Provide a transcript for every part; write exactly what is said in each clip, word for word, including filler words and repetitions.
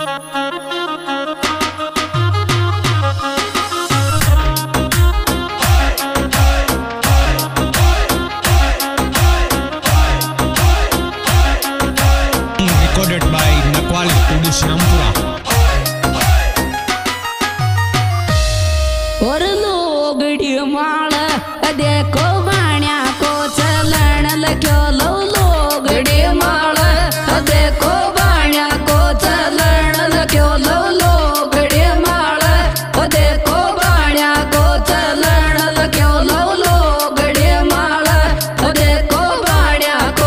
Recorded by Nakwal Studios Rampura. और लोगड़ी माल देखो बाण्या को चलन लग्यो लो लोगड़ी माल देखो बाण्या को चलन लग्यो लो लोगड़ी माल देखो बाण्या को चलन लग्यो लो लोगड़ी माल देखो बाण्या को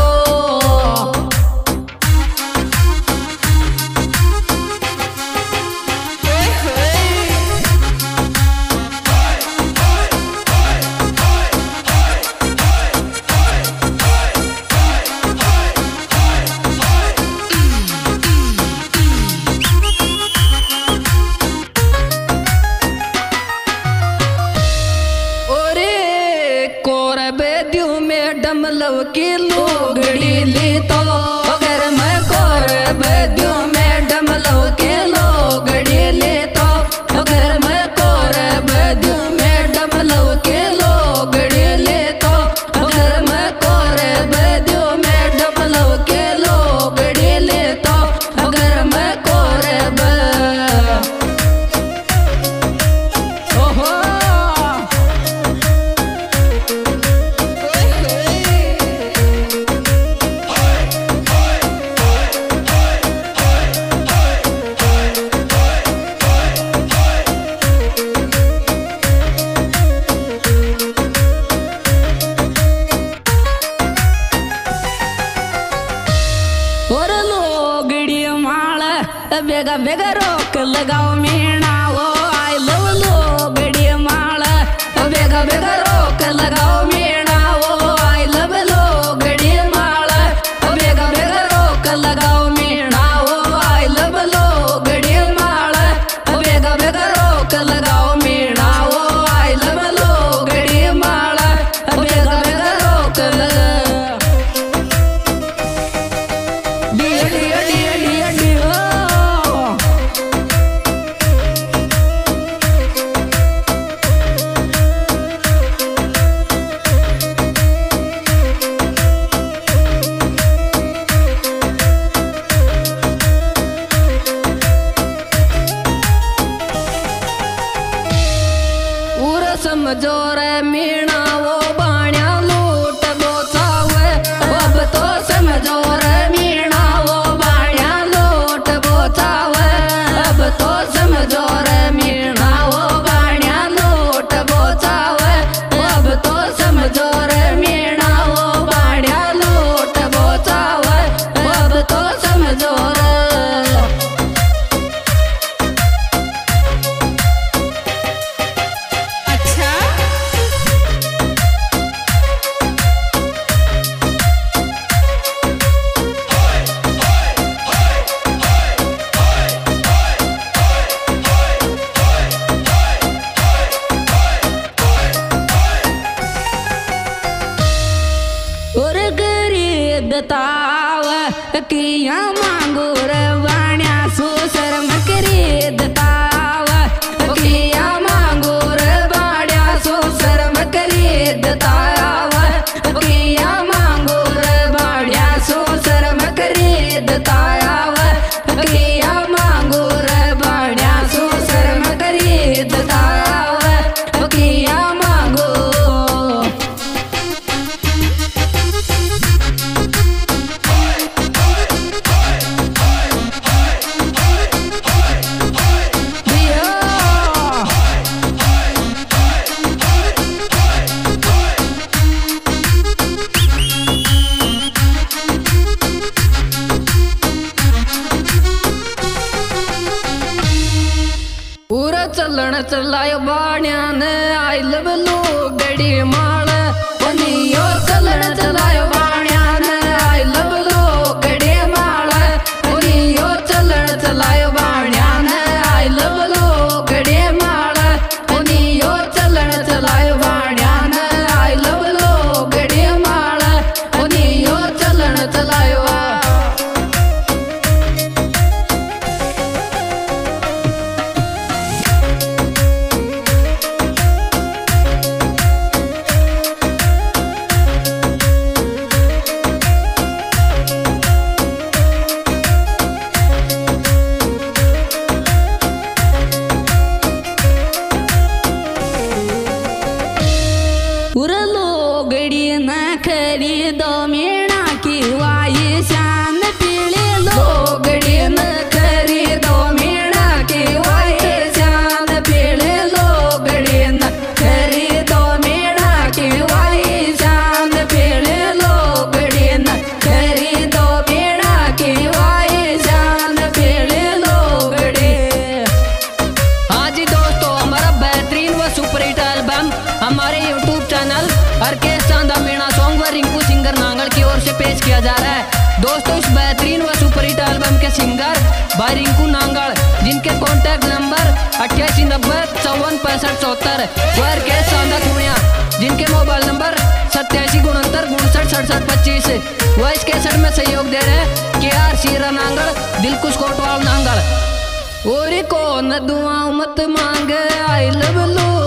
डमलव की लोगड़ी ली तो अगर मैं कोर बद्यू में डमलव के लोगड़ी ली तो अगर मैं कोर बद्यू में डमलव के लोगड़ी ली तो अगर मैं कोर बद्यू में डमलव के लोगड़ी ली तो अगर मैं कोर ब ओहो और लोगड़ी माल बेगा बेगा रोक लगाओ मीणा वो आई लव लोगड़ी माल बेगा बेगा रोक लगाओ मीणा वो आई लव लोगड़ी माल बेगा बेगा रोक लगाओ मीणा वो आई लव लोगड़ी माल बेगा बेगा रोक लगाओ मीणा वो आई लव लोगड़ी माल बेगा बेगा रोक लगा समझो रे मीणा वो बाण्या लूट बोचावे अब तो समझो रे मीणा वो बाण्या लूट बोचावे अब तो समझो रे मीणा वो बाण्या लूट बोचावे अब तो समझो रे मीणा वो बाण्या लूट बोचावे अब तो समझो रे ताव किया मांगो रे वाण्या सुसर मकरी दताव किया मांगो रे वाण्या सुसर मकरी दताव किया मांगो रे वाण्या सुसर मकरी दताव किया मांगो रे वाण्या सुसर मकरी दताव किया मांगो चलन चलायो बाण्या ने आई लव लोगड़ी माल पनियो चलन चलायो बाण्या ने आई लव लोगड़ी माल पनियो चलन चलायो बाण्या ने आई लव लोगड़ी माल पनियो चलन चलायो बाण्या ने आई लव लोगड़ी माल पनियो चलन चलायो किया जा रहा है। दोस्तों इस बेहतरीन व सुपर हिट एल्बम के सिंगर भाई रिंकू नांगल, जिनके कॉन्टैक्ट नंबर अट्ठासी नब्बे चौवन पैंसठ चौहत्तर, वर के सौदा खुणिया, जिनके मोबाइल नंबर सत्तासी उनहत्तर उनसठ सड़सठ पच्चीस। वह इस कैसेट में सहयोग दे रहे हैं के आर शीरा नांगल, दिलकुश कोटवाल नांगल। और कौन दुआ मत मांगे आई लव लू